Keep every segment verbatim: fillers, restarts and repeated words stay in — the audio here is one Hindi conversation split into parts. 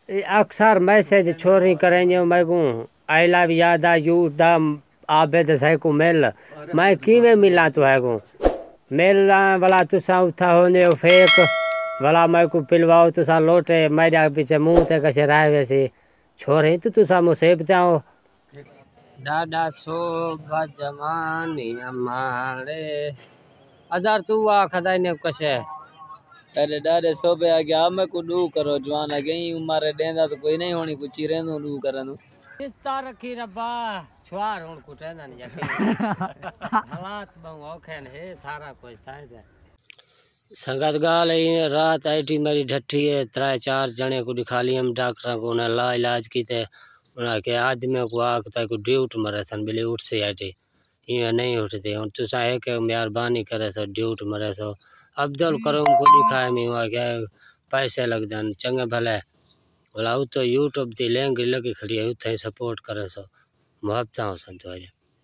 अक्सर मैसेज छोरी करेंगे मैं को आई लव यादा यू द आबेद सही को मेल मैं की में मिला तो है को मेल वाला तुसा उठा होने फेक वाला मैं को पिलवाओ तुसा लोटे मेरा पीछे मुंह ते कैसे राय वैसे छोरे तो तुसा मुसीबत आओ डाडा शोभा जमानी हमारे हजार तू आ खदाई ने कसे अरे डाडे शोभे आ गया मैं को डू करो जवान आ गई उम्र डेंदा तो कोई नहीं होनी कुछ रेंदो डू करनु इस्ता रखी रब्बा छुआर हुन कुटेंदा नहीं जाके हालात बहु औखे है सारा कुछ थाए है संगत गाल रात आईटी मेरी ढट्ठी है त्रै चार जने को दिखा ली हम डॉक्टर को ना ला इलाज की ते उन्हें के आदमी को आखता को ड्यूट मरे सन बिले उठ से आटे ये नहीं उठते और तुसा है के मेहरबानी करे सो ड्यूट मरे सो अब्दुल करूम को दिखाए में हुआ क्या पैसे लग दन चंगे भले बोला तो यूट्यूब ती लेंगे लगी खड़ी है उथे सपोर्ट करे सो मुहब्बत हो सन तो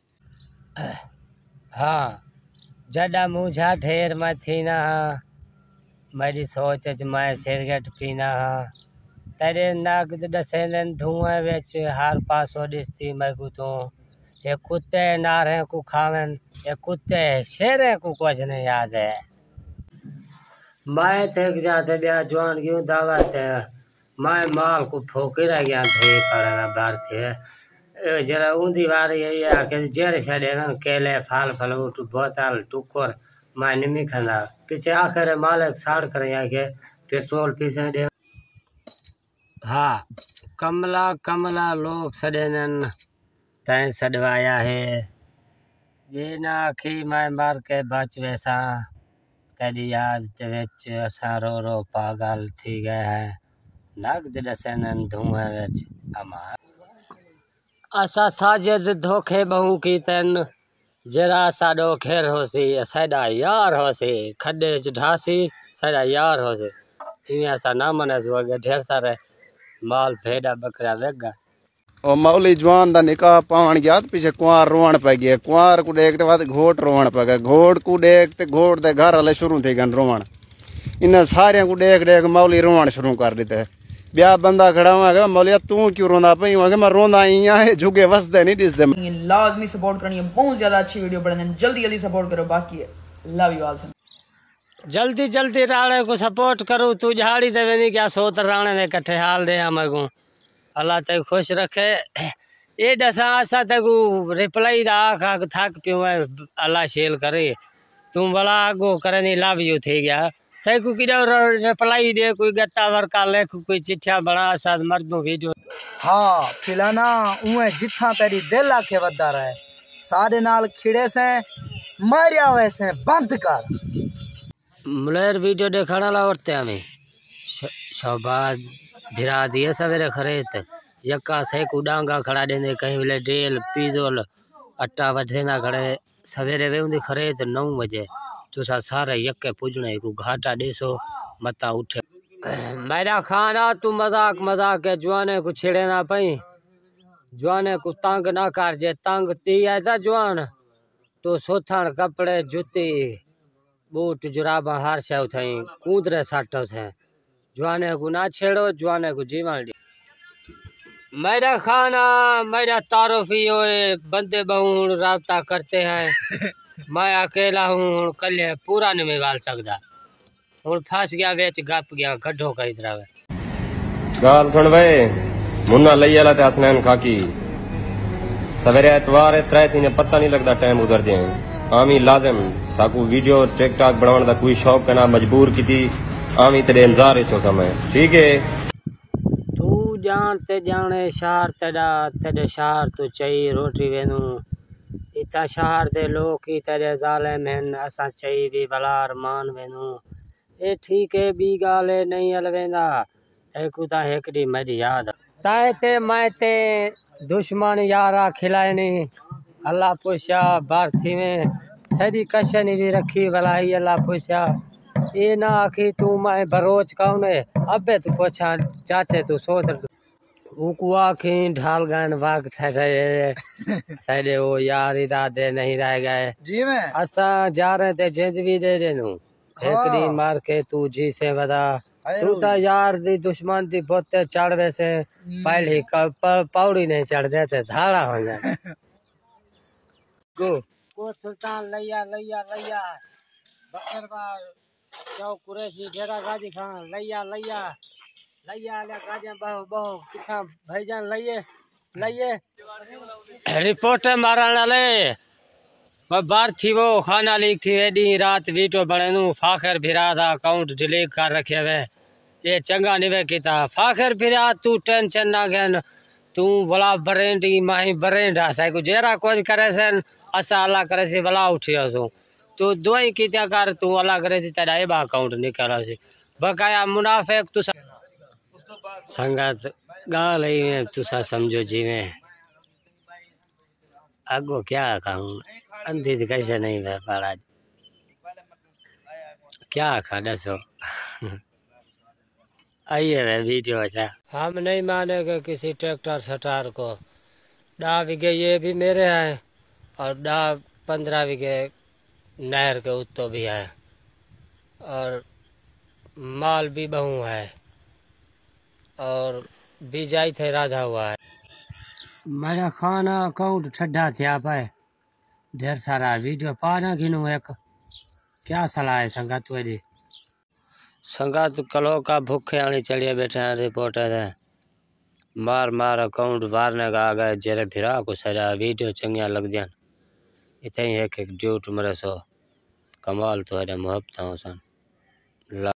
हाँ जड़ा मुझा ढेर में थी ना मेरी सोच च मैं सिगरेट पीना हाँ तेरे नाक दसे दिन धुएं बेच हर पास दिसती मैं को तो ये कुत्ते नारे को खावन ये कुत्ते शेरे को कुछ नहीं याद है मैं थक जाते ब्याह जवान क्यों दावत है मैं माल को फोके रह गया थे खड़ा बाहर थे जरा ऊंधी वारी है के जेर छड़े केले फाल फलूट बोतल टुकर मैं निमी खंदा पीछे आखिर मालिक साड़ कर के पेट्रोल पीछे दे हाँ कमला कमला लोग सडेनन तय सडवाया है जे ना आखी मैं मार के बच वैसा तेरी याद ते विच असा रो रो पागल थी गए है नगद दसन धुएं विच अमार असा साजिद धोखे बहु की तन जरा साडो खेर होसी साडा यार होसी खड्डे च ढासी साडा यार होसी इवें असा ना मने जो ढेर सारे माल भेड़ा बकरा वेगा और मौली जवान दा निकाह पावन गया तो पीछे कुंवार रोवण पै गया कुंवार को देख ते बाद घोट रोवण पै गया घोट को देख ते घोट दे घर वाले शुरू थे गन रोवण इन सारे को देख देख मौली रोवण शुरू कर देते ब्याह बंदा खड़ा हुआ मौलिया तू क्यों रोंदा पई हुआ मैं रोंदा इया है झुके वसदे नहीं दिसदे लाजमी सपोर्ट करनी है बहुत ज्यादा अच्छी वीडियो बनाने जल्दी जल्दी सपोर्ट करो बाकी लव यू ऑल जल्दी जल्दी राणे को सपोर्ट करूँ तू झाड़ी दे नहीं क्या सोत राणे ने कट्ठे हाल दे मैं को अल्लाह ते खुश रखे ये दसा असा ते को रिप्लाई दा आख थक पियो अल्लाह शेल करे तुम भला आगो करे नहीं लव यू थे गया सही को किडो रिप्लाई दे कोई गत्ता वर्का लेख कोई चिट्ठिया बना असा मर्दों वीडियो हाँ फिलाना उए जिथा तेरी दिल आखे वदा रहे सारे नाल खिड़े से मारिया वैसे बंद कर मुलेर वीडियो देखने ला उठते हमें शहबाज भिरा दिए सवेरे खरीद यक्का से डांगा खड़ा देने कहीं बोले डेल पीजोल अट्टा वधेना खड़े सवेरे वे उन्हें खरीद नौ बजे तुसा सारे यक्के पुजने को घाटा देसो मता उठे मेरा खाना तू मजाक मजाक के जवाने को छिड़े ना पई जवाने को तंग ना कर जे तंग ती है ता जवान तो सोथान कपड़े जूती बूट जुराबा हार से उठाई कूदरे साटो से जवाने को ना छेड़ो जवाने को जीवन दे मेरा खाना मेरा तारुफी होए बंदे बहु राब्ता करते हैं मैं अकेला हूँ कल पूरा नहीं में बाल सकता हूँ फंस गया बेच गप गया गड्ढो का इधर गाल सुन भाई मुन्ना लई आला ते हसनैन खाकी सवेरे एतवार त्रै थी पता नहीं लगता टाइम उधर दे आमी लाजिम साकू वीडियो टिकटॉक बनाने का कोई शौक ना मजबूर की थी आमी तेरे इंतजार छो समय ठीक है तू जानते जाने शहर तेरा तेरे शहर तू चाहिए रोटी वेनू इतना शहर दे लोग की तेरे जाले में असा चाहिए भी बलार मान वेनू ए ठीक है बी गाले नहीं अलवेंदा ते कुता हेकड़ी मेरी याद ताए ते मैं ते दुश्मन यारा खिलाए नहीं अल्लाह पूछा भारती में सदी कशन भी रखी भलाई अल्लाह पूछा ये ना आखी तू मैं बरोच कौन है अबे तू पूछा चाचे तू सोच उको आखी ढाल गए वाग थे साइडे वो यार इरादे नहीं रह गए जी मैं असा जा रहे थे जिंदगी दे रहे नू एकड़ी मार के तू जी से बता तू तो यार दी दुश्मन दी बोते चढ़ वैसे पहले पौड़ी नहीं चढ़ देते धाड़ा हो जाए को कोट सुल्तान लैया लैया लैया बकरवार चौक कुरैशी डेरा गाजी खान लैया लैया लैया ले गाजी बहु बहु किथा भाईजान लैये लैये रिपोर्टर मारण ले बार थी वो खाना लीक थी एडी रात वीडियो बनेनू फाखर फिरा था अकाउंट डिलीट कर रखे वे ये चंगा निवे किता फाखर फिरा तू टेंशन ना घेन तू भला बरेंडी माही बरेंडा सा को जेरा कोई करे सन असा अल्लाह करे से भला उठियो सु तू दोई कित्या कर तू अल्लाह करे से तेरा ए अकाउंट निकाला से बकाया मुनाफिक तू संगत गाल ही तू सा समझो जीवे आगो क्या कहूँ अंधी कैसे नहीं मैं पड़ा क्या खा दसो आइए वे वीडियो अच्छा हम नहीं मानेंगे किसी ट्रैक्टर सटार को डा बीघे ये भी मेरे हैं और डा पंद्रह बीघे नहर के उत्तो भी है और माल भी बहु है और बिजाई थे राधा हुआ है मेरा खाना अकाउंट ठड्डा थे आप है ढेर सारा वीडियो पाना गिनू एक क्या सलाह है संगत वेदी संगत कलो का भूखे आनी चलिए बैठे हैं रिपोर्टर है मार मार अकाउंट मारने का आ गए जेरे फिरा को सजा वीडियो चंगिया लग दिया इतने एक एक झूठ मरे सो कमाल तो है मोहब्बत हो सन।